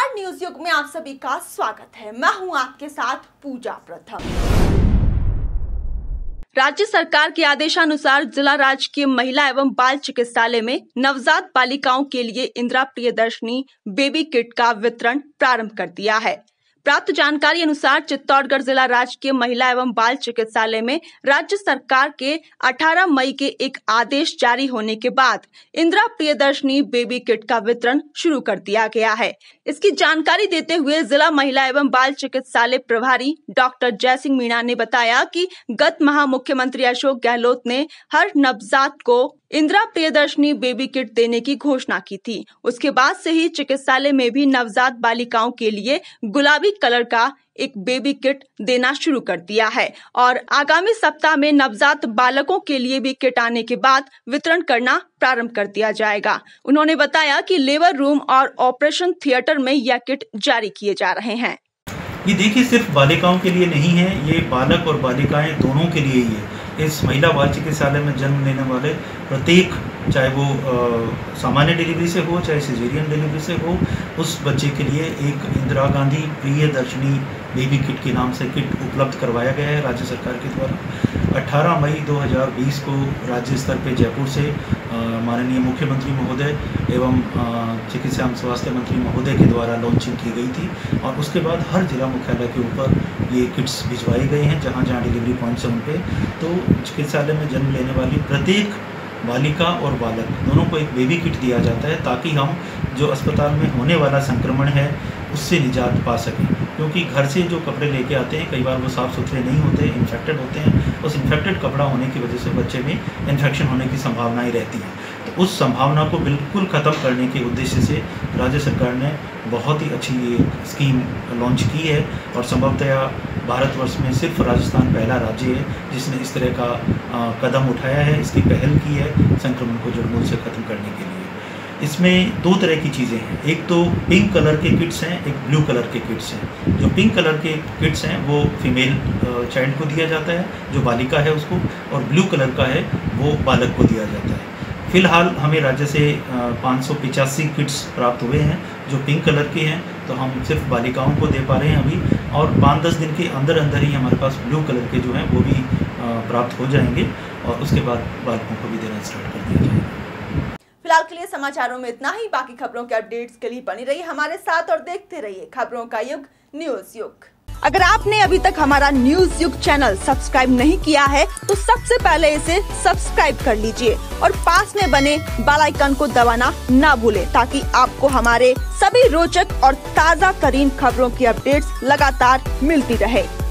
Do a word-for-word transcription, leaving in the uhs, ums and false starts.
नमस्कार, न्यूज युग में आप सभी का स्वागत है। मैं हूं आपके साथ पूजा प्रथम। राज्य सरकार के आदेशानुसार जिला राजकीय महिला एवं बाल चिकित्सालय में नवजात बालिकाओं के लिए इंदिरा प्रियदर्शनी बेबी किट का वितरण प्रारंभ कर दिया है। प्राप्त जानकारी अनुसार चित्तौड़गढ़ जिला राजकीय महिला एवं बाल चिकित्सालय में राज्य सरकार के अठारह मई के एक आदेश जारी होने के बाद इंदिरा प्रियदर्शनी बेबी किट का वितरण शुरू कर दिया गया है। इसकी जानकारी देते हुए जिला महिला एवं बाल चिकित्सालय प्रभारी डॉक्टर जयसिंह मीणा ने बताया कि गत माह मुख्यमंत्री अशोक गहलोत ने हर नवजात को इंदिरा प्रियदर्शनी बेबी किट देने की घोषणा की थी। उसके बाद से ही चिकित्सालय में भी नवजात बालिकाओं के लिए गुलाबी कलर का एक बेबी किट देना शुरू कर दिया है और आगामी सप्ताह में नवजात बालकों के लिए भी किट आने के बाद वितरण करना प्रारंभ कर दिया जाएगा। उन्होंने बताया कि लेबर रूम और ऑपरेशन थिएटर में यह किट जारी किए जा रहे हैं। ये देखिए, सिर्फ बालिकाओं के लिए नहीं है, ये बालक और बालिकाएं दोनों के लिए ही है। इस महिला बाल चिकित्सालय में जन्म लेने वाले प्रत्येक, चाहे वो आ, सामान्य डिलीवरी से हो चाहे सिजेरियन डिलीवरी से हो, उस बच्चे के लिए एक इंदिरा गांधी प्रियदर्शनी बेबी किट के नाम से किट उपलब्ध करवाया गया है राज्य सरकार के द्वारा। अठारह मई दो हज़ार बीस को राज्य स्तर पे जयपुर से माननीय मुख्यमंत्री महोदय एवं चिकित्सा एवं स्वास्थ्य मंत्री महोदय के द्वारा लॉन्चिंग की गई थी और उसके बाद हर जिला मुख्यालय के ऊपर ये किट्स भिजवाए गए हैं जहाँ जहाँ डिलीवरी पॉइंट्स हैं उन पे। तो चिकित्सालय में जन्म लेने वाली प्रत्येक बालिका और बालक दोनों को एक बेबी किट दिया जाता है ताकि हम जो अस्पताल में होने वाला संक्रमण है उससे निजात पा सकें। क्योंकि घर से जो कपड़े लेके आते हैं कई बार वो साफ़ सुथरे नहीं होते, इन्फेक्टेड होते हैं। उस इन्फेक्टेड कपड़ा होने की वजह से बच्चे में इन्फेक्शन होने की संभावनाएं रहती हैं। तो उस संभावना को बिल्कुल ख़त्म करने के उद्देश्य से राज्य सरकार ने बहुत ही अच्छी ये स्कीम लॉन्च की है और संभवतः भारतवर्ष में सिर्फ राजस्थान पहला राज्य है जिसने इस तरह का आ, कदम उठाया है, इसकी पहल की है संक्रमण को जड़मूल से ख़त्म करने के लिए। इसमें दो तरह की चीज़ें हैं, एक तो पिंक कलर के किट्स हैं, एक ब्लू कलर के किट्स हैं। जो पिंक कलर के किट्स हैं वो फीमेल चाइल्ड को दिया जाता है, जो बालिका है उसको, और ब्लू कलर का है वो बालक को दिया जाता है। फिलहाल हमें राज्य से पाँच सौ पिचासी किट्स प्राप्त हुए हैं जो पिंक कलर के हैं, तो हम सिर्फ बालिकाओं को दे पा रहे हैं अभी, और पाँच दस दिन के अंदर अंदर ही हमारे पास ब्लू कलर के जो हैं वो भी प्राप्त हो जाएंगे और उसके बाद बालकों को भी देना स्टार्ट कर दिया जाएगा। फिलहाल के लिए समाचारों में इतना ही। बाकी खबरों के अपडेट्स के लिए बनी रहिए हमारे साथ और देखते रहिए खबरों का युग, न्यूज युग। अगर आपने अभी तक हमारा न्यूज युग चैनल सब्सक्राइब नहीं किया है तो सबसे पहले इसे सब्सक्राइब कर लीजिए और पास में बने बेल आइकन को दबाना ना भूलें ताकि आपको हमारे सभी रोचक और ताज़ा तरीन खबरों की अपडेट्स लगातार मिलती रहे।